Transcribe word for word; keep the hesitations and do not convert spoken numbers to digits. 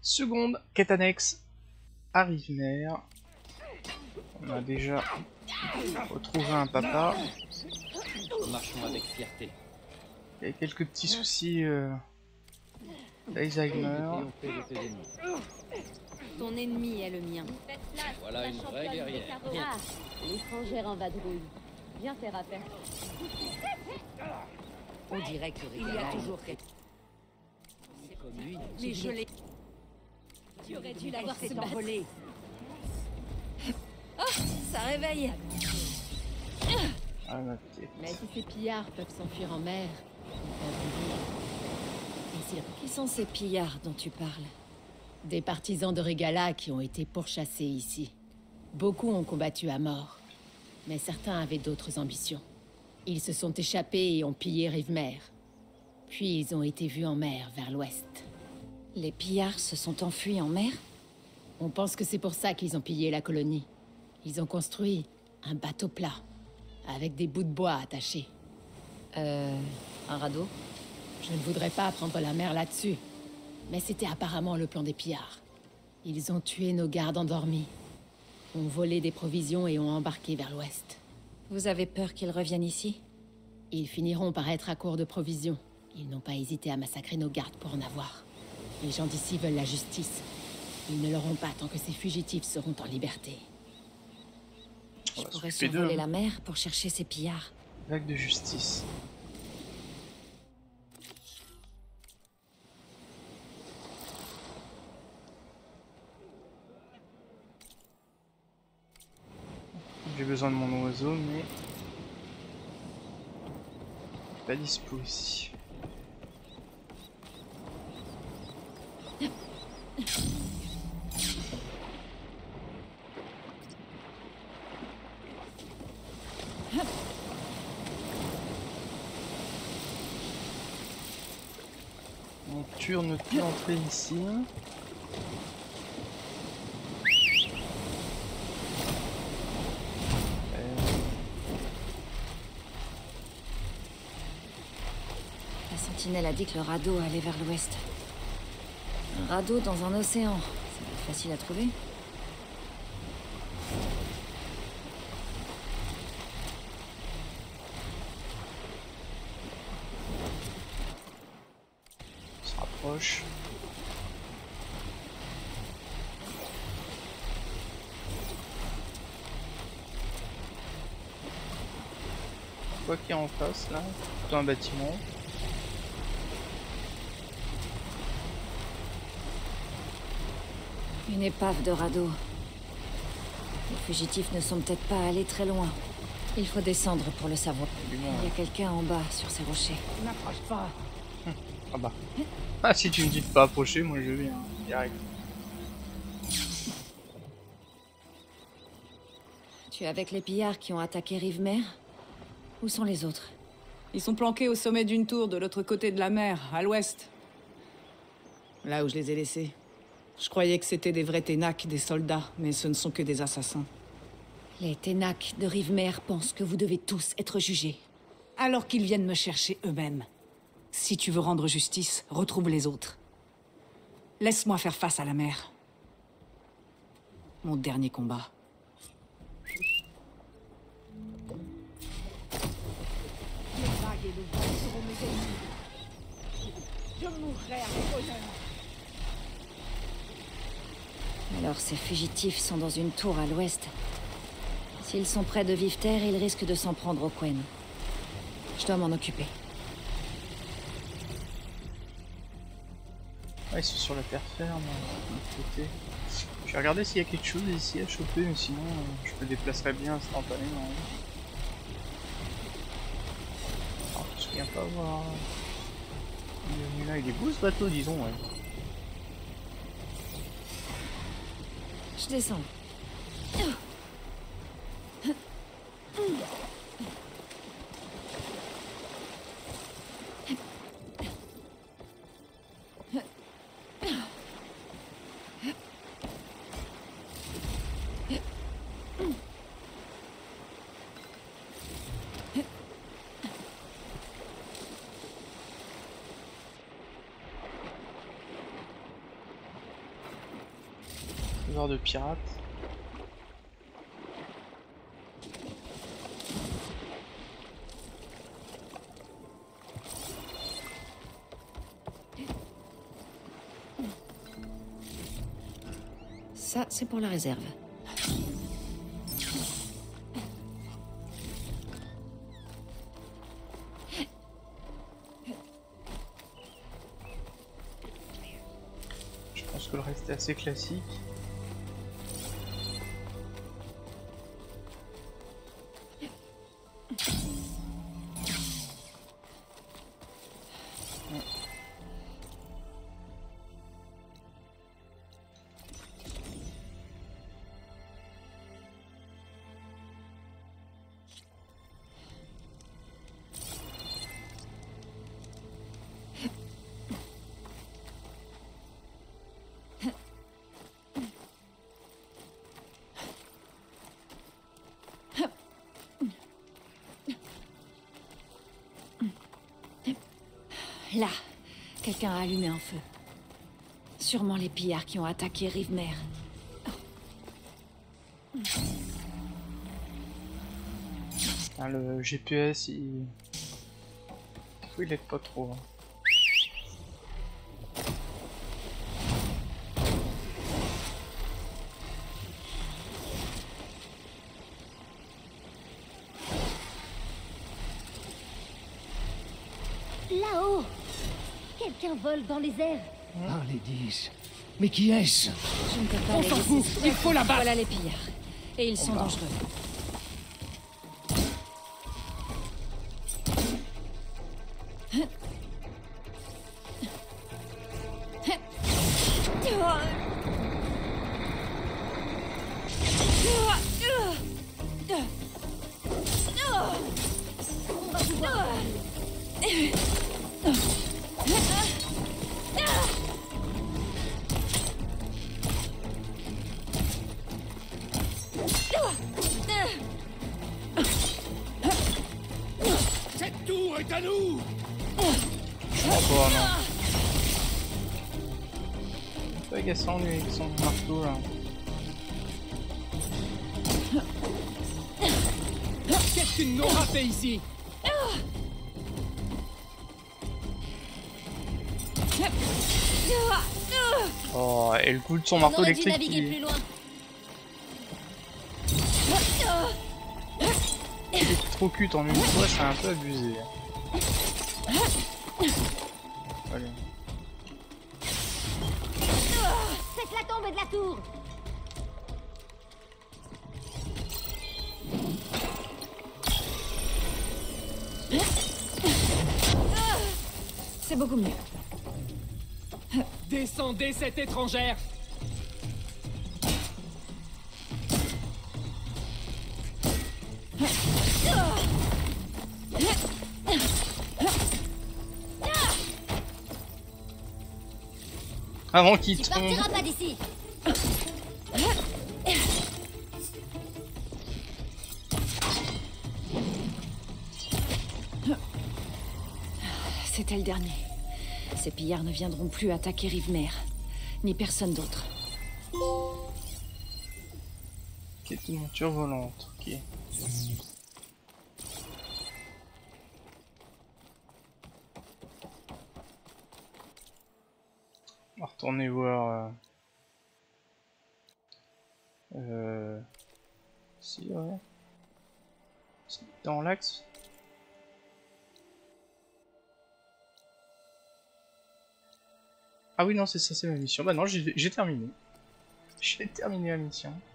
Seconde quête annexe à Rivner. On a déjà retrouvé un papa. Marchons avec fierté. Il y a quelques petits soucis euh, d'Alzheimer. Ton ennemi est le mien. Voilà une vraie guerrière. Ah, l'étrangère en vadrouille. Viens faire affaire. On dirait que il y a toujours quelque... Comme lui. Mais je l'ai... Tu aurais dû l'avoir s'est envolée. Oh, ça réveille. Ah, ma tête. Mais si ces pillards peuvent s'enfuir en mer, ils peuvent vivre. Qui sont ces pillards dont tu parles? Des partisans de Régala qui ont été pourchassés ici. Beaucoup ont combattu à mort, mais certains avaient d'autres ambitions. Ils se sont échappés et ont pillé Rivmer. Puis ils ont été vus en mer vers l'ouest. Les pillards se sont enfuis en mer? On pense que c'est pour ça qu'ils ont pillé la colonie. Ils ont construit un bateau plat, avec des bouts de bois attachés. Euh... un radeau? Je ne voudrais pas prendre la mer là-dessus. Mais c'était apparemment le plan des pillards. Ils ont tué nos gardes endormis, ont volé des provisions et ont embarqué vers l'ouest. Vous avez peur qu'ils reviennent ici? Ils finiront par être à court de provisions. Ils n'ont pas hésité à massacrer nos gardes pour en avoir. Les gens d'ici veulent la justice. Ils ne l'auront pas tant que ces fugitifs seront en liberté. Je pourrais survoler la mer pour chercher ces pillards. Vague de justice. J'ai besoin de mon oiseau, mais pas dispo ici. Monture ne peut entrer ici. Elle a dit que le radeau allait vers l'ouest. Un radeau dans un océan. Ça va être facile à trouver. On se rapproche. Quoi qu'il y a en face là? Plutôt un bâtiment. Une épave de radeau. Les fugitifs ne sont peut-être pas allés très loin. Il faut descendre pour le savoir. Il y a quelqu'un en bas sur ces rochers. N'approche pas. Ah bah. Ah, si tu me dis de pas approcher, moi je viens. Direct. Tu es avec les pillards qui ont attaqué Rivmer? Où sont les autres? Ils sont planqués au sommet d'une tour de l'autre côté de la mer, à l'ouest. Là où je les ai laissés. Je croyais que c'était des vrais Ténacs, des soldats, mais ce ne sont que des assassins. Les Ténacs de Rivmer pensent que vous devez tous être jugés. Alors qu'ils viennent me chercher eux-mêmes. Si tu veux rendre justice, retrouve les autres. Laisse-moi faire face à la mer. Mon dernier combat. Les vagues et le vent seront mes ennemis. Je mourrai avec honneur. Alors ces fugitifs sont dans une tour à l'ouest. S'ils sont près de Vivter, ils risquent de s'en prendre au Quen. Je dois m'en occuper. Ah, ils sont sur la terre ferme, de l'autre côté. Je vais regarder s'il y a quelque chose ici à choper, mais sinon euh, je me déplacerai bien instantanément. Alors, je me souviens pas voir. Il est venu là, il est beau ce bateau, disons, ouais. Je descends. Genre de pirate. Ça, c'est pour la réserve. Je pense que le reste est assez classique. Là, quelqu'un a allumé un feu. Sûrement les pillards qui ont attaqué Rivemer. Ah, le G P S, il... il aide pas trop. Hein. Là-haut! Quelqu'un vole dans les airs. Ah, les dix. Mais qui est-ce? Je ne peux pas On les s'en laisser fout, se il faut la battre. Voilà les pillards. Et ils sont bah. dangereux. Cette tour est à nous. Je crois pas, non. C'est pas agaçant lui avec son marteau là. Qu'est-ce qu'une Nora fait ici? Oh, et le coup de son marteau On aurait dû électrique. naviguer Il... plus loin. il est trop cute en une fois, c'est un peu abusé. Allez. Faites-la tomber de la tour. C'est beaucoup mieux. Descendez cette étrangère. Avant qu'il Tu tombe. partiras pas d'ici. C'était le dernier. Ces pillards ne viendront plus attaquer Rivemer. Ni personne d'autre. Quête de monture volante, ok. On va retourner voir... Euh... euh... Si, ouais. C'est dans l'axe. Ah oui, non, c'est ça, c'est ma mission. Bah non, j'ai j'ai terminé. J'ai terminé la mission.